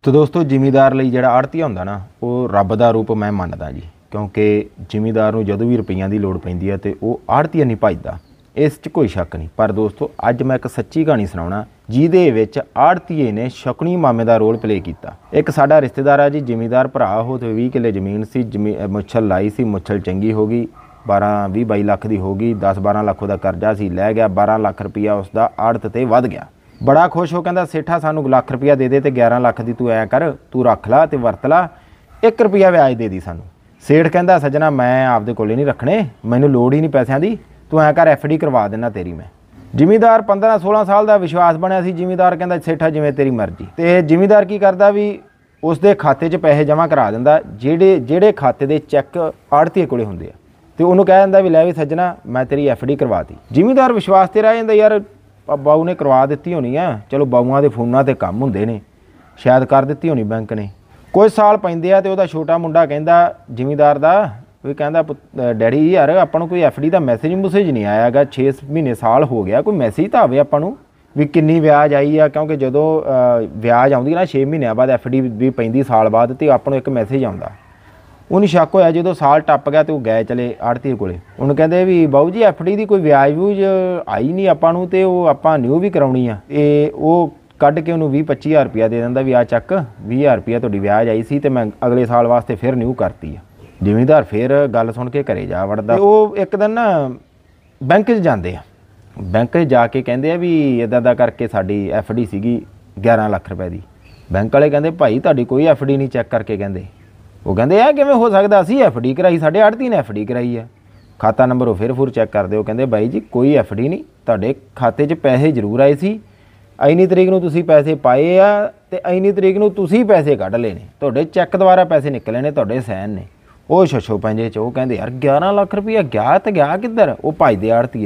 तो दोस्तों ਜ਼ਿਮੀਦਾਰ ਲਈ ਜਿਹੜਾ ਆੜ੍ਹਤੀਆ ਹੁੰਦਾ ਨਾ ਉਹ ਰੱਬ ਦਾ ਰੂਪ ਮੈਂ ਮੰਨਦਾ ਜੀ, ਕਿਉਂਕਿ ਜ਼ਿਮੀਦਾਰ ਨੂੰ ਜਦੋਂ ਵੀ ਰੁਪਈਆਂ ਦੀ ਲੋੜ ਪੈਂਦੀ ਹੈ ਤੇ ਉਹ ਆੜ੍ਹਤੀਆ ਨਹੀਂ ਭਜਦਾ, ਇਸ 'ਚ ਕੋਈ ਸ਼ੱਕ ਨਹੀਂ। ਪਰ ਦੋਸਤੋ ਅੱਜ ਮੈਂ ਇੱਕ ਸੱਚੀ ਕਹਾਣੀ ਸੁਣਾਉਣਾ ਜਿਹਦੇ ਵਿੱਚ ਆੜ੍ਹਤੀਏ ਨੇ ਸ਼ਕੁਨੀ ਮਾਮੇ ਦਾ ਰੋਲ ਪਲੇ ਕੀਤਾ। ਇੱਕ ਸਾਡਾ ਰਿਸ਼ਤੇਦਾਰ ਆ ਜੀ, ਜ਼ਿਮੀਦਾਰ ਭਰਾ, ਉਹ ਤੇ 20 ਕਿੱਲੇ ਜ਼ਮੀਨ ਸੀ, ਮੁੱਛਲ ਲਾਈ ਸੀ, ਮੁੱਛਲ ਚੰਗੀ ਹੋ ਗਈ, 20-22 ਲੱਖ ਦੀ ਹੋ ਗਈ, 10-12 ਲੱਖ ਉਹਦਾ ਕਰਜ਼ਾ ਸੀ, ਲੈ ਗਿਆ 12 ਲੱਖ ਰੁਪਈਆ ਉਸਦਾ ਆੜ੍ਹਤ ਤੇ ਵੱਧ ਗਿਆ। ਬੜਾ ਖੁਸ਼ ਹੋ ਕਹਿੰਦਾ ਸੇਠਾ ਸਾਨੂੰ ਲੱਖ ਰੁਪਈਆ ਦੇ ਤੇ 11 ਲੱਖ ਦੀ ਤੂੰ ਐਂ ਕਰ, ਤੂੰ ਰੱਖ ਲਾ ਤੇ ਵਰਤ ਲਾ, 1 ਰੁਪਈਆ ਵਿਆਜ ਦੇ ਦੀ ਸਾਨੂੰ। ਸੇਠ ਕਹਿੰਦਾ ਸੱਜਣਾ ਮੈਂ ਆਪਦੇ ਕੋਲੇ ਨਹੀਂ ਰੱਖਣੇ, ਮੈਨੂੰ ਲੋੜ ਹੀ ਨਹੀਂ ਪੈਸਿਆਂ ਦੀ, ਤੂੰ ਐਂ ਕਰ FD ਕਰਵਾ ਦੇਣਾ ਤੇਰੀ ਮੈਂ। ਜ਼ਿਮੀਦਾਰ 15-16 ਸਾਲ ਦਾ ਵਿਸ਼ਵਾਸ ਬਣਿਆ ਸੀ। ਜ਼ਿਮੀਦਾਰ ਕਹਿੰਦਾ ਸੇਠਾ ਜਿਵੇਂ ਤੇਰੀ ਮਰਜ਼ੀ। ਤੇ ਜ਼ਿਮੀਦਾਰ ਕੀ ਕਰਦਾ ਵੀ ਉਸਦੇ ਖਾਤੇ 'ਚ ਪੈਸੇ ਜਮ੍ਹਾਂ ਕਰਾ ਦਿੰਦਾ, ਜਿਹੜੇ ਖਾਤੇ ਦੇ ਚੈੱਕ ਆੜ੍ਹਤੀਏ ਕੋਲੇ ਹੁੰਦੇ ਆ, ਤੇ ਉਹਨੂੰ ਕਹਿ ਦਿੰਦਾ ਵੀ ਲੈ ਵੀ ਸੱਜਣਾ ਮੈਂ ਤੇਰੀ FD ਕਰਵਾਤੀ। ਜ਼ਿਮੀਦਾਰ ਵਿਸ਼ਵਾਸ ਤੇ ਰਹਿ ਜਾਂਦਾ, ਯਾਰ ਬਾਊ ਨੇ ਕਰਵਾ ਦਿੱਤੀ ਹੋਣੀ ਆ, ਚਲੋ ਬਾਊਆਂ ਦੇ ਫੋਨਾਂ ਤੇ ਕੰਮ ਹੁੰਦੇ ਨੇ, ਸ਼ਾਇਦ ਕਰ ਦਿੱਤੀ ਹੋਣੀ ਬੈਂਕ ਨੇ। ਕੁਝ ਸਾਲ ਪੈਂਦੇ ਆ ਤੇ ਉਹਦਾ ਛੋਟਾ ਮੁੰਡਾ ਕਹਿੰਦਾ ਜ਼ਿਮੀਦਾਰ ਦਾ ਵੀ ਕਹਿੰਦਾ ਡੈਡੀ ਯਾਰ ਆਪਾਂ ਨੂੰ ਕੋਈ FD ਦਾ ਮੈਸੇਜ ਨਹੀਂ ਆਇਆ ਹੈਗਾ, 6 ਮਹੀਨੇ ਸਾਲ ਹੋ ਗਿਆ, ਕੋਈ ਮੈਸੇਜ ਤਾਂ ਆਵੇ ਆਪਾਂ ਨੂੰ ਵੀ ਕਿੰਨੀ ਵਿਆਜ ਆਈ ਆ, ਕਿਉਂਕਿ ਜਦੋਂ ਵਿਆਜ ਆਉਂਦੀ ਨਾ 6 ਮਹੀਨਿਆਂ ਬਾਅਦ FD ਵੀ ਪੈਂਦੀ ਸਾਲ ਬਾਅਦ, ਤੇ ਆਪਾਂ ਨੂੰ ਇੱਕ ਮੈਸੇਜ ਆਉਂਦਾ। ਉਹਨੂੰ ਸ਼ੱਕ ਹੋਇਆ, ਜਦੋਂ ਸਾਲ ਟੱਪ ਗਿਆ ਤੇ ਉਹ ਗਏ ਚਲੇ ਆੜ੍ਹਤੀਏ ਕੋਲੇ, ਉਹਨੂੰ ਕਹਿੰਦੇ ਵੀ ਬਾਊ ਜੀ FD ਦੀ ਕੋਈ ਵਿਆਜ ਵਿਊਜ ਆਈ ਨਹੀਂ ਆਪਾਂ ਨੂੰ, ਤੇ ਉਹ ਆਪਾਂ ਨਿਊ ਵੀ ਕਰਾਉਣੀ ਆ। ਇਹ ਉਹ ਕੱਢ ਕੇ ਉਹਨੂੰ 20-25 ਹਜ਼ਾਰ ਰੁਪਇਆ ਦੇ ਦਿੰਦਾ ਵੀ ਆ ਚੱਕ 20 ਹਜ਼ਾਰ ਰੁਪਇਆ ਤੁਹਾਡੀ ਵਿਆਜ ਆਈ ਸੀ ਤੇ ਮੈਂ ਅਗਲੇ ਸਾਲ ਵਾਸਤੇ ਫਿਰ ਨਿਊ ਕਰਤੀ ਆ। ਜ਼ਿਮੀਦਾਰ ਫਿਰ ਗੱਲ ਸੁਣ ਕੇ ਘਰੇ ਜਾ ਵੜਦਾ। ਉਹ ਇੱਕ ਦਿਨ ਨਾ ਬੈਂਕ 'ਚ ਜਾਂਦੇ ਆ, ਬੈਂਕ 'ਚ ਜਾ ਕੇ ਕਹਿੰਦੇ ਆ ਵੀ ਇੱਦਾਂ ਕਰਕੇ ਸਾਡੀ FD ਸੀਗੀ 11 ਲੱਖ ਰੁਪਏ ਦੀ। ਬੈਂਕ ਵਾਲੇ ਕਹਿੰਦੇ ਭਾਈ ਤੁਹਾਡੀ ਕੋਈ FD ਨਹੀਂ ਚੈੱਕ ਕਰਕੇ ਕਹਿੰਦੇ। ਉਹ ਕਹਿੰਦੇ ਇਹ ਕਿਵੇਂ ਹੋ ਸਕਦਾ, ਅਸੀਂ FD ਕਰਾਈ, ਸਾਡੇ ਆੜ੍ਹਤੀ ਨੇ FD ਕਰਾਈ ਆ। ਖਾਤਾ ਨੰਬਰ ਉਹ ਫਿਰ ਚੈੱਕ ਕਰਦੇ, ਉਹ ਕਹਿੰਦੇ ਬਾਈ ਜੀ ਕੋਈ FD ਨਹੀਂ, ਤੁਹਾਡੇ ਖਾਤੇ 'ਚ ਪੈਸੇ ਜ਼ਰੂਰ ਆਏ ਸੀ, ਇੰਨੀ ਤਰੀਕ ਨੂੰ ਤੁਸੀਂ ਪੈਸੇ ਪਾਏ ਆ ਤੇ ਇੰਨੀ ਤਰੀਕ ਨੂੰ ਤੁਸੀਂ ਪੈਸੇ ਕੱਢ ਲਏ ਨੇ, ਤੁਹਾਡੇ ਚੈੱਕ ਦੁਆਰਾ ਪੈਸੇ ਨਿਕਲੇ ਨੇ, ਤੁਹਾਡੇ ਸਾਈਨ ਨੇ। ਉਹ ਛੱਛੋ ਪੰਜੇ 'ਚ ਉਹ ਕਹਿੰਦੇ ਯਾਰ 11 ਲੱਖ ਰੁਪਈਆ ਗਿਆ ਤੇ ਗਿਆ ਕਿੱਧਰ? ਉਹ ਭਜਦੇ ਆੜ੍ਹਤੀਏ।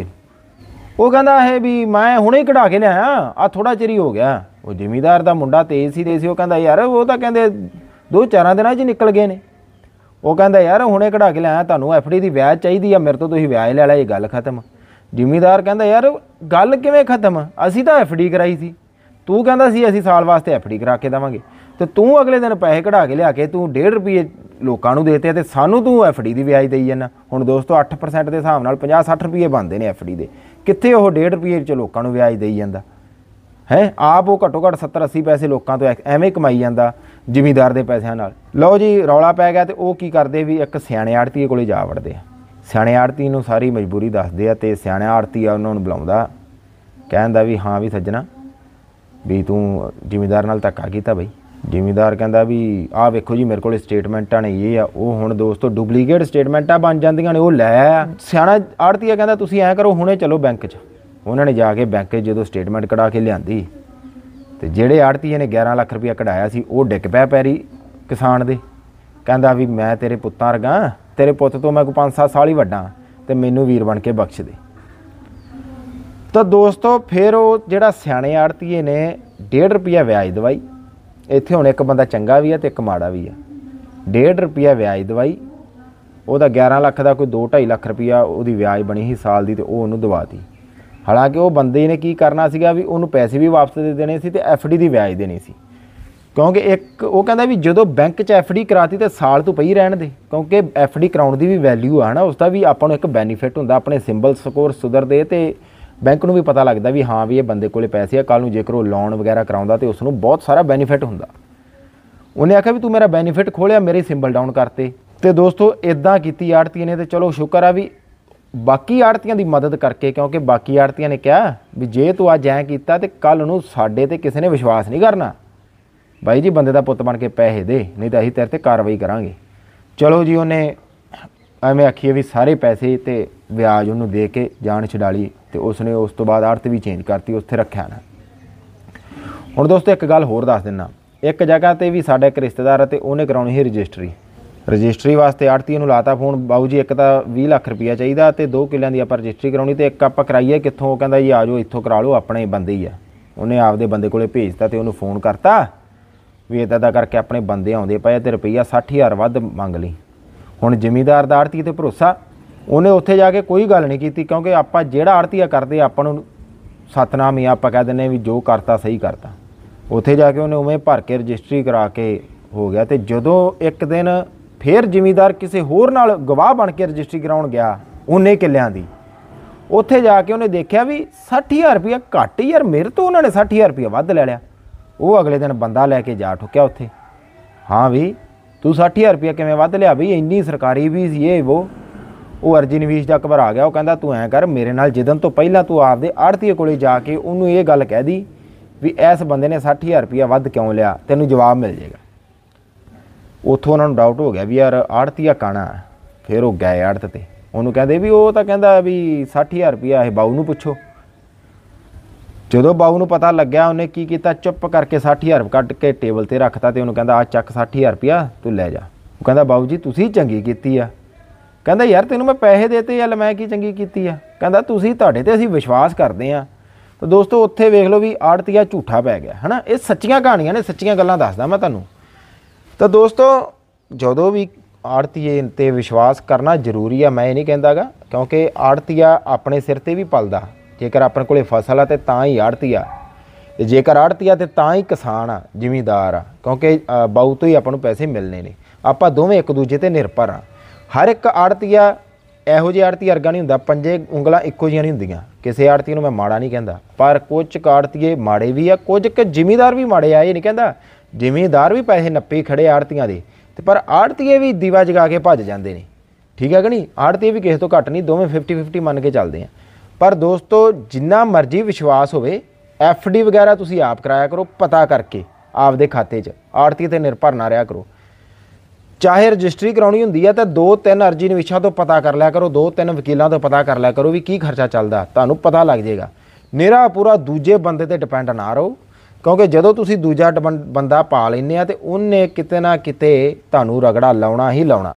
ਉਹ ਕਹਿੰਦਾ ਇਹ ਵੀ ਮੈਂ ਹੁਣੇ ਕਢਾ ਕੇ ਲਿਆਇਆ, ਆ ਥੋੜ੍ਹਾ ਚਿਰ ਹੀ ਹੋ ਗਿਆ। ਉਹ ਜ਼ਿਮੀਦਾਰ ਦਾ ਮੁੰਡਾ ਤੇਜ਼ ਸੀ, ਉਹ ਕਹਿੰਦਾ ਯਾਰ ਉਹ ਤਾਂ ਕਹਿੰਦੇ 2-4 ਦਿਨਾਂ 'ਚ ਨਿਕਲ ਗਏ ਨੇ। ਉਹ ਕਹਿੰਦਾ ਯਾਰ ਹੁਣੇ ਕਢਾ ਕੇ ਲਿਆਇਆ, ਤੁਹਾਨੂੰ FD ਦੀ ਵਿਆਜ ਚਾਹੀਦੀ ਆ, ਮੇਰੇ ਤੋਂ ਤੁਸੀਂ ਵਿਆਜ ਲੈ ਲਿਆ, ਇਹ ਗੱਲ ਖਤਮ। ਜ਼ਿਮੀਦਾਰ ਕਹਿੰਦਾ ਯਾਰ ਗੱਲ ਕਿਵੇਂ ਖਤਮ, ਅਸੀਂ ਤਾਂ FD ਕਰਾਈ ਸੀ, ਤੂੰ ਕਹਿੰਦਾ ਸੀ ਅਸੀਂ ਸਾਲ ਵਾਸਤੇ FD ਕਰਾ ਕੇ ਦੇਵਾਂਗੇ, ਤੇ ਤੂੰ ਅਗਲੇ ਦਿਨ ਪੈਸੇ ਕਢਾ ਕੇ ਲਿਆ ਕੇ ਤੂੰ 1.5 ਰੁਪਏ ਲੋਕਾਂ ਨੂੰ ਦੇਤੇ ਤੇ ਸਾਨੂੰ ਤੂੰ FD ਦੀ ਵਿਆਜ ਦੇਈ ਜਾਂਦਾ। ਹੁਣ ਦੋਸਤੋ 8% ਦੇ ਹਿਸਾਬ ਨਾਲ 50-60 ਰੁਪਏ ਬਣਦੇ ਨੇ FD ਦੇ, ਕਿੱਥੇ ਉਹ 1.5 ਰੁਪਏ 'ਚ ਲੋਕਾਂ ਨੂੰ ਵਿਆਜ ਦੇਈ ਜਾਂਦਾ ਹੈ। ਆਪ ਉਹ ਘੱਟੋ ਘੱਟ 70-80 ਪੈਸੇ ਲੋਕਾਂ ਤੋਂ ਐਵੇਂ ਕਮਾਈ ਜਾਂਦਾ ਜ਼ਿਮੀਦਾਰ ਦੇ ਪੈਸਿਆਂ ਨਾਲ। ਲਓ ਜੀ ਰੌਲਾ ਪੈ ਗਿਆ, ਤੇ ਉਹ ਕੀ ਕਰਦੇ ਵੀ ਇੱਕ ਸਿਆਣੇ ਆੜ੍ਹਤੀਏ ਕੋਲੇ ਜਾ ਵੜਦੇ ਆ। ਸਿਆਣੇ ਆੜ੍ਹਤੀ ਨੂੰ ਸਾਰੀ ਮਜਬੂਰੀ ਦੱਸਦੇ ਆ, ਤੇ ਸਿਆਣਾ ਆੜ੍ਹਤੀ ਆ ਉਹਨਾਂ ਨੂੰ ਬੁਲਾਉਂਦਾ, ਕਹਿੰਦਾ ਵੀ ਹਾਂ ਵੀ ਸੱਜਣਾ ਵੀ ਤੂੰ ਜ਼ਿਮੀਦਾਰ ਨਾਲ ਧੱਕਾ ਕੀਤਾ ਬਈ। ਜ਼ਿਮੀਦਾਰ ਕਹਿੰਦਾ ਵੀ ਆਹ ਵੇਖੋ ਜੀ ਮੇਰੇ ਕੋਲ ਸਟੇਟਮੈਂਟਾਂ ਨੇ, ਇਹ ਆ ਉਹ। ਹੁਣ ਦੋਸਤੋ ਡੁਪਲੀਕੇਟ ਸਟੇਟਮੈਂਟਾਂ ਬਣ ਜਾਂਦੀਆਂ ਨੇ, ਉਹ ਲੈ ਆ। ਸਿਆਣਾ ਆੜ੍ਹਤੀਆ ਕਹਿੰਦਾ ਤੁਸੀਂ ਐਂ ਕਰੋ ਹੁਣੇ ਚਲੋ ਬੈਂਕ 'ਚ। ਉਹਨਾਂ ਨੇ ਜਾ ਕੇ ਬੈਂਕ 'ਚ ਜਦੋਂ ਸਟੇਟਮੈਂਟ ਕਢਾ ਕੇ ਲਿਆਂਦੀ, ਤੇ ਜਿਹੜੇ ਆੜ੍ਹਤੀਏ ਨੇ 11 ਲੱਖ ਰੁਪਇਆ ਕਢਾਇਆ ਸੀ ਉਹ ਡਿੱਗ ਪਿਆ ਪੈਰੀ ਕਿਸਾਨ ਦੇ। ਕਹਿੰਦਾ ਵੀ ਮੈਂ ਤੇਰੇ ਪੁੱਤਾਂ ਵਰਗਾ, ਤੇਰੇ ਪੁੱਤ ਤੋਂ ਮੈਂ ਕੋਈ 5-7 ਸਾਲ ਹੀ ਵੱਡਾ, ਤੇ ਮੈਨੂੰ ਵੀਰ ਬਣ ਕੇ ਬਖਸ਼ ਦੇ। ਤਾਂ ਦੋਸਤੋ ਫਿਰ ਉਹ ਜਿਹੜਾ ਸਿਆਣੇ ਆੜ੍ਹਤੀਏ ਨੇ 1.5 ਰੁਪਇਆ ਵਿਆਜ ਦਵਾਈ। ਇੱਥੇ ਹੁਣ ਇੱਕ ਬੰਦਾ ਚੰਗਾ ਵੀ ਆ ਤੇ ਇੱਕ ਮਾੜਾ ਵੀ ਆ। 1.5 ਰੁਪਇਆ ਵਿਆਜ ਦਵਾਈ, ਉਹਦਾ 11 ਲੱਖ ਦਾ ਕੋਈ 2-2.5 ਲੱਖ ਰੁਪਇਆ ਉਹਦੀ ਵਿਆਜ ਬਣੀ ਸੀ ਸਾਲ ਦੀ, ਤੇ ਉਹ ਉਹਨੂੰ ਦਵਾਤੀ। ਹਾਲਾਂਕਿ ਉਹ ਬੰਦੇ ਨੇ ਕੀ ਕਰਨਾ ਸੀਗਾ ਵੀ ਉਹਨੂੰ ਪੈਸੇ ਵੀ ਵਾਪਸ ਦੇ ਦੇਣੇ ਸੀ ਤੇ FD ਦੀ ਵਿਆਜ ਦੇਣੀ ਸੀ, ਕਿਉਂਕਿ ਇੱਕ ਉਹ ਕਹਿੰਦਾ ਵੀ ਜਦੋਂ ਬੈਂਕ 'ਚ FD ਕਰਾਤੀ ਤੇ ਸਾਲ ਤੋਂ ਪਈ ਰਹਿਣ ਦੇ, ਕਿਉਂਕਿ FD ਕਰਾਉਣ ਦੀ ਵੀ ਵੈਲਿਊ ਆ ਨਾ, ਉਸਦਾ ਵੀ ਆਪਾਂ ਨੂੰ ਇੱਕ ਬੈਨੀਫਿਟ ਹੁੰਦਾ, ਆਪਣੇ ਸਿੰਬਲ ਸਕੋਰ ਸੁਧਰਦੇ ਤੇ ਬੈਂਕ ਨੂੰ ਵੀ ਪਤਾ ਲੱਗਦਾ ਵੀ ਹਾਂ ਵੀ ਇਹ ਬੰਦੇ ਕੋਲੇ ਪੈਸੇ ਆ, ਕੱਲ੍ਹ ਨੂੰ ਜੇਕਰ ਉਹ ਲੋਨ ਵਗੈਰਾ ਕਰਾਉਂਦਾ ਤੇ ਉਸ ਨੂੰ ਬਹੁਤ ਸਾਰਾ ਬੈਨੀਫਿਟ ਹੁੰਦਾ। ਉਹਨੇ ਆਖਿਆ ਵੀ ਤੂੰ ਮੇਰਾ ਬੈਨੀਫਿਟ ਖੋਲਿਆ, ਮੇਰੇ ਸਿੰਬਲ ਡਾਊਨ ਕਰਤੇ। ਤੇ ਦੋਸਤੋ ਇੱਦਾਂ ਕੀਤੀ ਆੜ੍ਹਤੀਏ ਨੇ, ਤੇ ਚਲੋ ਸ਼ੁਕਰ ਆ ਵੀ ਬਾਕੀ ਆੜ੍ਹਤੀਆਂ ਦੀ ਮਦਦ ਕਰਕੇ, ਕਿਉਂਕਿ ਬਾਕੀ ਆੜ੍ਹਤੀਆਂ ਨੇ ਕਿਹਾ ਵੀ ਜੇ ਤੂੰ ਅੱਜ ਐਂ ਕੀਤਾ ਤੇ ਕੱਲ੍ਹ ਨੂੰ ਸਾਡੇ ਤੇ ਕਿਸੇ ਨੇ ਵਿਸ਼ਵਾਸ ਨਹੀਂ ਕਰਨਾ, ਬਾਈ ਜੀ ਬੰਦੇ ਦਾ ਪੁੱਤ ਬਣ ਕੇ ਪੈਸੇ ਦੇ, ਨਹੀਂ ਤਾਂ ਅਸੀਂ ਤੇਰੇ ਤੇ ਕਾਰਵਾਈ ਕਰਾਂਗੇ। ਚਲੋ ਜੀ ਉਹਨੇ ਐਵੇਂ ਆਖੀਏ ਵੀ ਸਾਰੇ ਪੈਸੇ ਤੇ ਵਿਆਜ ਉਹਨੂੰ ਦੇ ਕੇ ਜਾਨ ਛਡਾ ਲਈ, ਤੇ ਉਸਨੇ ਉਸ ਤੋਂ ਬਾਅਦ ਆੜ੍ਹਤ ਵੀ ਚੇਂਜ ਕਰਤੀ, ਉੱਥੇ ਰੱਖਿਆ ਨਾ। ਹੁਣ ਦੋਸਤੋ ਇੱਕ ਗੱਲ ਹੋਰ ਦੱਸ ਦਿੰਦਾ, ਇੱਕ ਜਗ੍ਹਾ 'ਤੇ ਵੀ ਸਾਡਾ ਇੱਕ ਰਿਸ਼ਤੇਦਾਰ ਅਤੇ ਉਹਨੇ ਕਰਾਉਣੀ ਸੀ ਰਜਿਸਟਰੀ ਵਾਸਤੇ। ਆੜ੍ਹਤੀਏ ਨੂੰ ਲਾਤਾ ਫੋਨ, ਬਾਊ ਜੀ ਇੱਕ ਤਾਂ 20 ਲੱਖ ਰੁਪਈਆ ਚਾਹੀਦਾ ਤੇ 2 ਕਿੱਲਿਆਂ ਦੀ ਆਪਾਂ ਰਜਿਸਟਰੀ ਕਰਾਉਣੀ, ਤੇ ਇੱਕ ਆਪਾਂ ਕਰਾਈਏ ਕਿੱਥੋਂ? ਉਹ ਕਹਿੰਦਾ ਜੀ ਆ ਜਾਓ ਇੱਥੋਂ ਕਰਾ ਲਓ, ਆਪਣੇ ਬੰਦੇ ਹੀ ਆ। ਉਹਨੇ ਆਪਦੇ ਬੰਦੇ ਕੋਲੇ ਭੇਜਤਾ ਤੇ ਉਹਨੂੰ ਫੋਨ ਕਰਤਾ ਵੀ ਇੱਦਾਂ ਕਰਕੇ ਆਪਣੇ ਬੰਦੇ ਆਉਂਦੇ ਪਏ ਤੇ ਰੁਪਈਆ 60,000 ਵੱਧ ਮੰਗ ਲਈ। ਹੁਣ ਜ਼ਿਮੀਦਾਰ ਦਾ ਆੜ੍ਹਤੀਏ 'ਤੇ ਭਰੋਸਾ, ਉਹਨੇ ਉੱਥੇ ਜਾ ਕੇ ਕੋਈ ਗੱਲ ਨਹੀਂ ਕੀਤੀ, ਕਿਉਂਕਿ ਆਪਾਂ ਜਿਹੜਾ ਆੜ੍ਹਤੀਆ ਕਰਦੇ ਆਪਾਂ ਨੂੰ ਸਤਨਾਮ ਹੀ ਆਪਾਂ ਕਹਿ ਦਿੰਦੇ ਵੀ ਜੋ ਕਰਤਾ ਸਹੀ ਕਰਤਾ। ਉੱਥੇ ਜਾ ਕੇ ਉਹਨੇ ਉਵੇਂ ਭਰ ਕੇ ਰਜਿਸਟਰੀ ਕਰਾ ਕੇ ਹੋ ਗਿਆ। ਤੇ ਜਦੋਂ ਇੱਕ ਦਿਨ ਫਿਰ ਜ਼ਿਮੀਂਦਾਰ ਕਿਸੇ ਹੋਰ ਨਾਲ ਗਵਾਹ ਬਣ ਕੇ ਰਜਿਸਟਰੀ ਕਰਾਉਣ ਗਿਆ ਉਹਨੇ ਕਿੱਲਿਆਂ ਦੀ, ਉੱਥੇ ਜਾ ਕੇ ਉਹਨੇ ਦੇਖਿਆ ਵੀ 60,000 ਰੁਪਇਆ ਘੱਟ ਯਾਰ, ਮੇਰੇ ਤੋਂ ਉਹਨਾਂ ਨੇ 60,000 ਰੁਪਇਆ ਵੱਧ ਲੈ ਲਿਆ। ਉਹ ਅਗਲੇ ਦਿਨ ਬੰਦਾ ਲੈ ਕੇ ਜਾ ਠੁੱਕਿਆ ਉੱਥੇ, ਹਾਂ ਵੀ ਤੂੰ 60,000 ਰੁਪਇਆ ਕਿਵੇਂ ਵੱਧ ਲਿਆ ਵੀ, ਇੰਨੀ ਸਰਕਾਰੀ ਵੀ ਸੀ ਇਹ ਉਹ ਅਰਜੀ ਨਵੀਸ਼ ਦਾ ਘਬਰਾ ਗਿਆ। ਉਹ ਕਹਿੰਦਾ ਤੂੰ ਐਂ ਕਰ, ਮੇਰੇ ਨਾਲ ਜਿੱਦਣ ਤੋਂ ਪਹਿਲਾਂ ਤੂੰ ਆਪਦੇ ਆੜ੍ਹਤੀਏ ਕੋਲੇ ਜਾ ਕੇ ਉਹਨੂੰ ਇਹ ਗੱਲ ਕਹਿ ਦੀ ਵੀ ਇਸ ਬੰਦੇ ਨੇ 60,000 ਰੁਪਇਆ ਵੱਧ ਕਿਉਂ ਲਿਆ, ਤੈਨੂੰ ਜਵਾਬ ਮਿਲ ਜਾਏਗਾ। ਉੱਥੋਂ ਉਹਨਾਂ ਨੂੰ ਡਾਊਟ ਹੋ ਗਿਆ ਵੀ ਯਾਰ ਆੜ੍ਹਤੀਆ ਕਾਣਾ। ਫਿਰ ਉਹ ਗਏ ਆੜ੍ਹਤ ਤੇ, ਉਹਨੂੰ ਕਹਿੰਦੇ ਵੀ ਉਹ ਤਾਂ ਕਹਿੰਦਾ ਵੀ 60,000 ਰੁਪਇਆ ਇਹ ਬਾਊ ਨੂੰ ਪੁੱਛੋ। ਜਦੋਂ ਬਾਊ ਨੂੰ ਪਤਾ ਲੱਗਿਆ ਉਹਨੇ ਕੀ ਕੀਤਾ, ਚੁੱਪ ਕਰਕੇ 60,000 ਕੱਢ ਕੇ ਟੇਬਲ ਤੇ ਰੱਖਤਾ ਤੇ ਉਹਨੂੰ ਕਹਿੰਦਾ ਆ ਚੱਕ 60,000 ਰੁਪਇਆ ਤੂੰ ਲੈ ਜਾ। ਉਹ ਕਹਿੰਦਾ ਬਾਊ ਜੀ ਤੁਸੀਂ ਚੰਗੀ ਕੀਤੀ ਆ। ਕਹਿੰਦਾ ਯਾਰ ਤੈਨੂੰ ਮੈਂ ਪੈਸੇ ਦੇਤੇ ਆ, ਮੈਂ ਕੀ ਚੰਗੀ ਕੀਤੀ ਆ। ਕਹਿੰਦਾ ਤੁਸੀਂ, ਤੁਹਾਡੇ ਤੇ ਅਸੀਂ ਵਿਸ਼ਵਾਸ ਕਰਦੇ ਆ। ਤਾਂ ਦੋਸਤੋ ਉੱਥੇ ਵੇਖ ਲਓ ਵੀ ਆੜ੍ਹਤੀਆ ਝੂਠਾ ਪੈ ਗਿਆ ਹੈ ਨਾ। ਇਹ ਸੱਚੀਆਂ ਕਹਾਣੀਆਂ ਨੇ, ਸੱਚੀਆਂ ਗੱਲਾਂ ਦੱਸਦਾ ਮੈਂ ਤੁਹਾਨੂੰ। ਤਾਂ ਦੋਸਤੋ ਜਦੋਂ ਵੀ ਆੜ੍ਹਤੀਏ ਤੇ ਵਿਸ਼ਵਾਸ ਕਰਨਾ ਜ਼ਰੂਰੀ ਆ, ਮੈਂ ਇਹ ਨਹੀਂ ਕਹਿੰਦਾ ਗਾ, ਕਿਉਂਕਿ ਆੜ੍ਹਤੀਆ ਆਪਣੇ ਸਿਰ ਤੇ ਵੀ ਪਲਦਾ। ਜੇਕਰ ਆਪਣੇ ਕੋਲੇ ਫਸਲ ਆ ਤੇ ਤਾਂ ਹੀ ਆੜ੍ਹਤੀਆ, ਤੇ ਜੇਕਰ ਆੜ੍ਹਤੀਆ ਤੇ ਤਾਂ ਹੀ ਕਿਸਾਨ ਆ, ਜ਼ਿਮੀਂਦਾਰ ਆ, ਕਿਉਂਕਿ ਬਾਊ ਤੋਂ ਹੀ ਆਪਾਂ ਨੂੰ ਪੈਸੇ ਮਿਲਣੇ ਨੇ। ਆਪਾਂ ਦੋਵੇਂ ਇੱਕ ਦੂਜੇ ਤੇ ਨਿਰਭਰ ਆ। ਹਰ ਇੱਕ ਆੜ੍ਹਤੀਆ ਇਹੋ ਜਿਹੇ ਆੜ੍ਹਤੀਆ ਵਰਗਾ ਨਹੀਂ ਹੁੰਦਾ, ਪੰਜੇ ਉਂਗਲਾਂ ਇੱਕੋ ਜਿਹੀਆਂ ਨਹੀਂ ਹੁੰਦੀਆਂ। ਕਿਸੇ ਆੜ੍ਹਤੀਏ ਨੂੰ ਮੈਂ ਮਾੜਾ ਨਹੀਂ ਕਹਿੰਦਾ, ਪਰ ਕੁਝ ਆੜ੍ਹਤੀਏ ਮਾੜੇ ਵੀ ਆ, ਕੁਝ ਕੁ ਜ਼ਿਮੀਂਦਾਰ ਵੀ ਮਾੜੇ ਆ। ਇਹ ਨਹੀਂ ਕਹਿੰਦਾ, ਜ਼ਿਮੀਂਦਾਰ ਵੀ ਪੈਸੇ ਨੱਪੀ ਖੜੇ ਆੜ੍ਹਤੀਆਂ ਦੇ, ਤੇ ਪਰ ਆੜ੍ਹਤੀਏ ਵੀ ਦੀਵਾ ਜਗਾ ਕੇ ਭੱਜ ਜਾਂਦੇ ਨੇ। ਠੀਕ ਹੈ ਕਿ ਨਹੀਂ, ਆੜ੍ਹਤੀਏ ਵੀ ਕਿਸੇ ਤੋਂ ਘੱਟ ਨਹੀਂ, ਦੋਵੇਂ 50-50 ਮੰਨ ਕੇ ਚੱਲਦੇ ਆ। ਪਰ ਦੋਸਤੋ ਜਿੰਨਾ ਮਰਜ਼ੀ ਵਿਸ਼ਵਾਸ ਹੋਵੇ, FD ਵਗੈਰਾ ਤੁਸੀਂ ਆਪ ਕਰਾਇਆ ਕਰੋ ਪਤਾ ਕਰਕੇ ਆਪਦੇ ਖਾਤੇ 'ਚ, ਆੜ੍ਹਤੀਏ ਤੇ ਨਿਰਭਰ ਨਾ ਰਿਹਾ ਕਰੋ। ਚਾਹੇ ਰਜਿਸਟਰੀ ਕਰਾਉਣੀ ਹੁੰਦੀ ਹੈ ਤਾਂ 2-3 ਅਰਜੀ ਨਵੀਸ਼ਾਂ ਤੋਂ ਪਤਾ ਕਰ ਲਿਆ ਕਰੋ, 2-3 ਵਕੀਲਾਂ ਤੋਂ ਪਤਾ ਕਰ ਲਿਆ ਕਰੋ ਵੀ ਕੀ ਖਰਚਾ ਚੱਲਦਾ, ਤੁਹਾਨੂੰ ਪਤਾ ਲੱਗ ਜਾਏਗਾ। ਨਿਰਾ ਪੂਰਾ ਦੂਜੇ ਬੰਦੇ ਤੇ ਡਿਪੈਂਡ ਨਾ ਰਹੋ, ਕਿਉਂਕਿ ਜਦੋਂ ਤੁਸੀਂ ਦੂਜਾ ਬੰਦਾ ਪਾ ਲੈਂਦੇ ਆ ਤੇ ਉਹਨੇ ਕਿਤੇ ਨਾ ਕਿਤੇ ਤੁਹਾਨੂੰ ਰਗੜਾ ਲਾਉਣਾ ਹੀ ਲਾਉਣਾ।